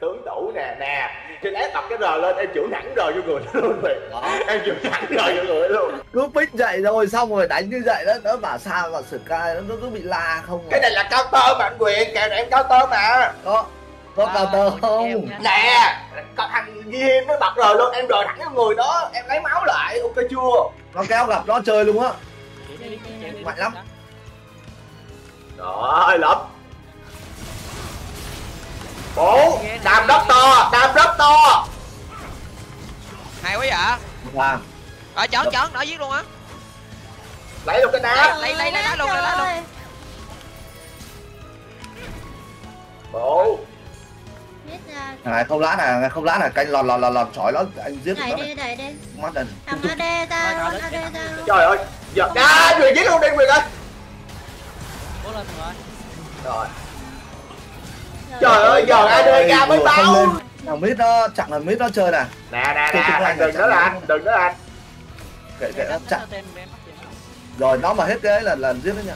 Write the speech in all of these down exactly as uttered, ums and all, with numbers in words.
Tướng tủ nè nè, trên ép đập cái rờ lên em chửi thẳng rờ vô người luôn rồi. Em chửi thẳng rờ vô người luôn. Cứ pick dậy rồi xong rồi đánh như vậy đó, nó bảo sao mà Sky nó cứ bị la không. Cái này là cao tơ mà anh Quyền, kèo này em cao tơ mà. Có có cao tơ không? Nè, có thằng Ghi Hiên nó bật rờ luôn, em rờ thẳng vô người đó, em lấy máu lại, ok chưa? Nó kéo gặp nó chơi luôn á. Mạnh lắm. Rồi, lắm. Bốn, đam rất to, đam rất to. Hay quá vậy. Wow. Rồi chọn chọn, đỡ giết luôn á. Lấy luôn cái đá. Lấy lấy lấy đá luôn, lấy đá luôn. Bộ. Này không lát này, không lát này, canh lọt lọt lọt lọt chói nó anh giết đẩy nó. đi, đẩy đi. Mắt này. Thằng a đê ta, a đê ta. Trời ơi, giờ đá Quyền giết luôn đi Quyền ơi. Cố lên rồi. Rồi. Trời ơi, giờ a đê ca mới báo. Thằng mít nó chặn thằng mít nó chơi nè. Nè nè nè, anh đừng đó là anh, đừng đó là anh. Kệ kệ nó chặn. Rồi nó mà hết cái ấy là là giết nó nha.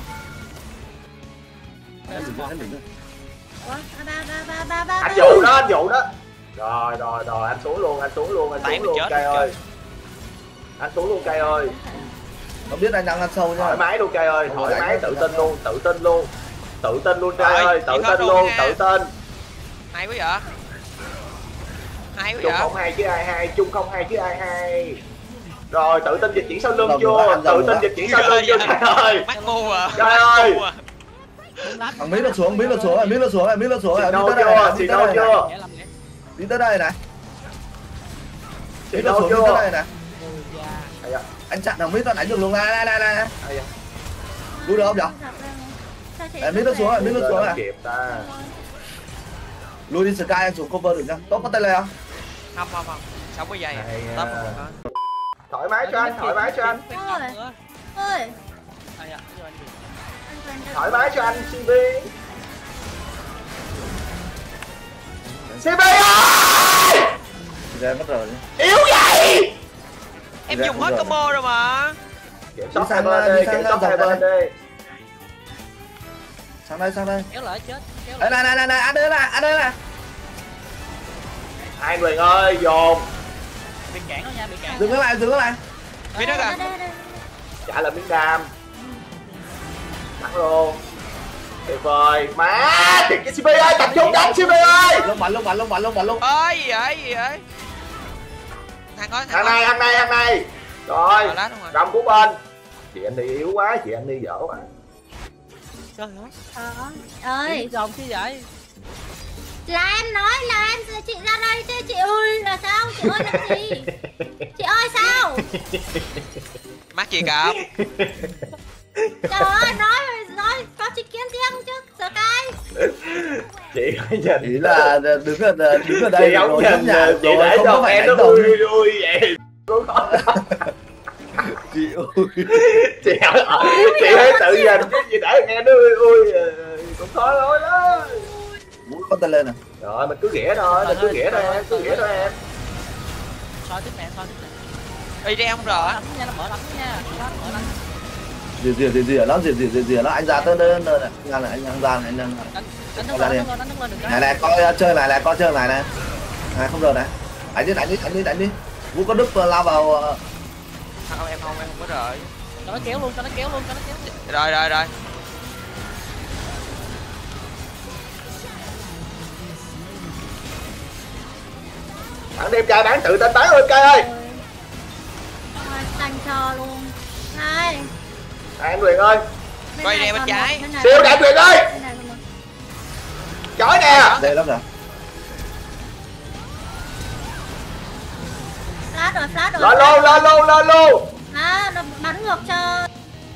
Anh dụ đó, anh dụ đó. Rồi rồi rồi, anh xuống luôn, anh xuống luôn, anh xuống luôn cây ơi. Anh xuống luôn cây ơi. Nó biết anh đang ăn sâu nha. Thoải mái luôn cây ơi, thoải mái, tự tin luôn, tự tin luôn. Tự tin luôn cây ơi, tự tin luôn, tự tin. Hay quá vậy. Hay quá Chung vậy. không hay chứ ai hay, chung không hay chứ ai hay. Rồi, tự tin dịch chuyển sau lưng chưa? Tự tin dịch chuyển sau lưng chưa trời ơi. Mắt ngu à. Trời ơi. Thằng mít nó xuống, mít nó xuống, mít nó xuống, mít nó xuống. Xì nâu chưa? Xì nâu chưa? Đi tới đây này. Xì Mít nó nâu xuống, đi chưa? tới đây này. Anh chặn thằng mít nó đánh được luôn, này này này này. Đu được không nhở? Em mít nó xuống rồi, mít nó xuống rồi. Lui đi Sky anh xuống cover được nhá. Tốt có tay lê không? Không không không. Sáu cái giây. Tóm một con. Thoải mái cho anh, thoải mái cho anh. Ôi. Thoải mái cho anh xê vê. xê vê ơi! Ra mất rồi. Yếu vậy! Em dùng hết combo rồi mà. Kiểm soát hai bên đi, kiểm soát hai bên đi. Sang đây, sang đây. Kéo lại chết. Đây này này này này, ăn đây này, ăn đây này. Hai Quyền ơi, dồn. Bị cản nó nha, bị cản. Dừng nó lại, dừng nó lại. Biết đó kìa. Trả lại miếng đam. Bắn luôn. Tuyệt vời. Má, thiệt cái xê vê ơi, tập trung đánh xê vê ơi. Lông bắn, lông bắn, lông bắn, lông bắn luôn. Ơi gì vậy, gì vậy? Thằng coi, Thằng này, thằng này, thằng này. Rồi, rồng của bên. Chị anh đi yếu quá, chị anh đi dở quá. Trời ơi. Ờ. Ơi. Rồng chứ vậy. Là em nói là em chị ra đây chứ chị ơi là sao? Chị ơi làm gì? Chị ơi sao? Mắt chị cặp. Trời ơi nói nói có chị kiến riêng chứ Sky. Chị ơi nhìn. Ý là đứng ở đứng ở đây chị không nhìn chị để cho em nó ui ui vậy. Chị ơi. Chị chị hãy tự nhìn chứ chị để nghe nó ui ui cũng thôi thôi đó. Muốn có tay lên nè. Rồi mình cứ ghẻ thôi, mình cứ ghẻ thôi em, cứ ghẻ thôi em. Soi tiếp nè, soi tiếp nè. Đi ra không rồi. Đánh nha, nó mở đánh nha. Nó mở đánh. Dìa dìa dìa dìa nó dìa dìa dìa dìa nó anh ra tới nơi nơi này. Ra này anh anh ra này anh Đánh đánh nó lên, đánh nó lên được. Này này coi chơi này này, coi chơi này này. Này không được này. Đánh đi đánh đi đánh đi đánh đi. Vũ có Đức lao vào. Không em không, em không có rồi. Cho nó kéo luôn, cho nó kéo luôn, cho nó kéo. Rồi rồi rồi. Bạn đem trai bán tự tin bán ơi cây ơi. Tanh trò luôn. Hai. À, em Quyền ơi. Quay nè bên trái. Siêu đại Quyền ơi. Chói nè. Đây lắm rồi. Flash rồi, flash rồi. Lên luôn, lên luôn, lên luôn. À, nó bắn ngược cho.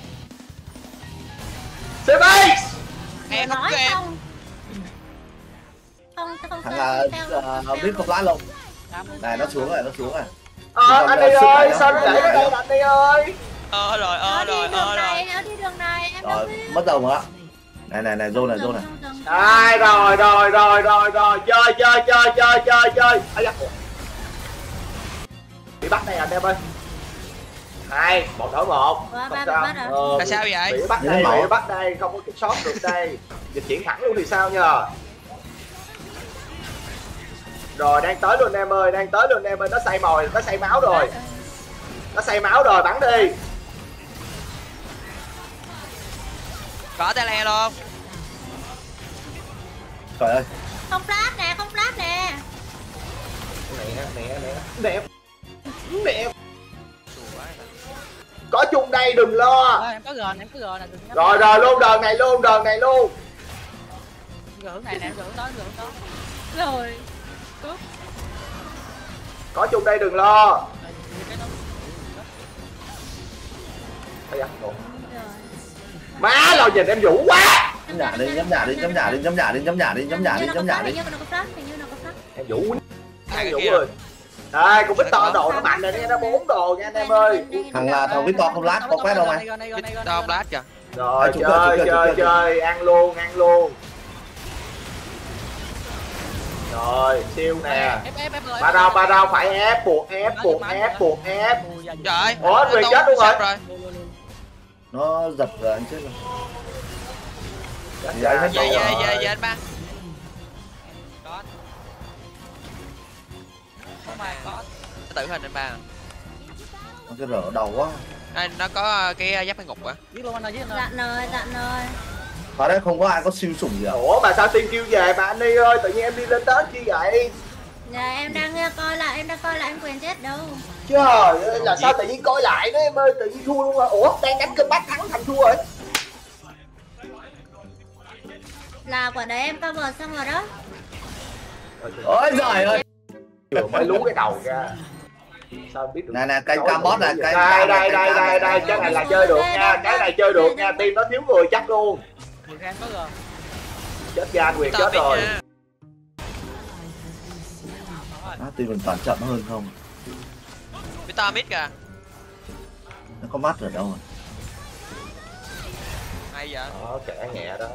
xê vê. Em không nói có em. không. Không, không Thằng là biết không lát luôn. Này nó xuống rồi, nó xuống rồi. Ờ anh đi ơi, sao nó để nó đây anh đi ơi. Ờ rồi, ờ rồi, ờ rồi. Nó đi đường này, em Rồi, mất đồng á. Này này này, zone này, zone này. Ai rồi rồi rồi rồi rồi, chơi chơi chơi chơi chơi chơi. Ai da. Bị bắt đây anh em ơi. Hai, một đổi một. Không sao. Ờ, là sao vậy? Bị bắt đây, bị bắt đây, không có kiểm soát được đây. Dịch chuyển thẳng luôn thì sao nhờ? Rồi đang tới luôn em ơi, đang tới luôn em ơi, nó say mồi, nó say máu rồi. Nó say máu rồi, bắn đi. Có tay le luôn. Trời ơi. Không flash nè, không flash nè. Nè nè nè. Đẹp. Đẹp. Có chung đây đừng lo. Rồi, em có gờ, em có gờ nè. Rồi rồi luôn đợt này luôn, đợt này luôn. Gờ hướng này nè, gờ hướng đó, gờ hướng đó. Rồi. Cướp. Có chung đây đừng lo. Má lo nhìn em Vũ quá. Nhắm nhả đi, nhắm nhả đi, nhắm nhả đi, nhắm nhả đi, nhắm nhả đi, nhắm nhả đi, nhắm nhả đi. Em Vũ quýnh. Em Vũ ơi. Đây, con Victor đồ nó mạnh rồi nha, nó bốn đồ nha anh em ơi. Thằng là thằng Victor không lát, có quét đâu mày. Đâu không lát kìa. Rồi chơi chơi chơi, ăn luôn, ăn luôn. Rồi, siêu nè. Ba đâu, ba đâu phải ép, buộc ép, buộc ép, buộc ép. Trời. Ủa, anh Quyền chết luôn rồi. Nó giật rồi anh chết rồi. Về về về về anh ba. Không mà có. Tự hình anh ba. Nó cái rỡ đầu quá. Đây nó có cái giáp cái ngục à. Giết luôn anh ơi, giết anh ơi. Dặn rồi, dặn rồi. Ở đây không có ai có siêu sủng gì à? Ủa mà sao team kêu về mà anh đi ơi, tự nhiên em đi lên Tết chi vậy? Dạ em đang coi lại, em đang coi lại anh Quyền chết đâu. Trời ơi, là sao tự nhiên coi lại đó em ơi, tự nhiên thua luôn rồi. Ủa, đang đánh cơm bát thắng thành thua rồi. Là quả đấy em cover xong rồi đó. Ôi giời ơi. Vừa mới lú cái đầu ra. Sao biết được? Nè nè, canh cam boss nè, canh đây đây đây đây đây, cái này là chơi được nha, cái này chơi được nha, team nó thiếu người chắc luôn. Quyền có gờ. Chết ra anh Quyền chết rồi. Á, team mình toàn chậm hơn không? Victor mid kìa. Nó có mắt ở đâu rồi? Hay vậy? Đó, kẻ nhẹ đó.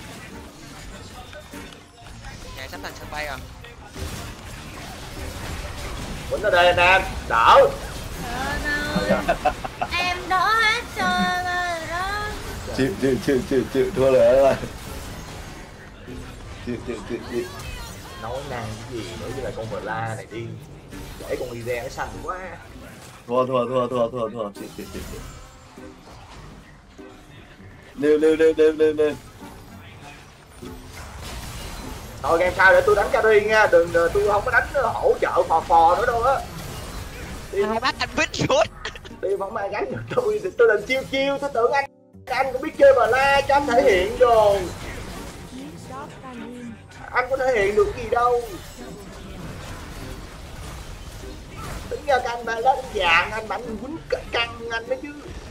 Nhà sắp thành sân bay rồi. Quýnh ở đây anh em, đỡ. Em đỡ hết trơn rồi đó. Chịu chịu chịu chịu chịu thua rồi. Chịu chịu chịu chịu. Nói năng cái gì nữa với lại con Vla này đi. Để con Iren nó xanh quá. Thua thua thua thua thua thua chịu chịu chịu chịu. Nêu nêu nêu nêu nêu nêu. Thôi game sau để tôi đánh carry nha, đừng tôi không có đánh hỗ trợ phò phò nữa đâu á. Hai bác anh biết suốt. Đi không ai gánh được tôi, tôi định chiêu chiêu, tôi tưởng anh anh cũng biết chơi mà la cho anh thể hiện rồi. Anh có thể hiện được gì đâu. Tính ra anh mà lá vàng anh mạnh quýnh căng anh đó chứ.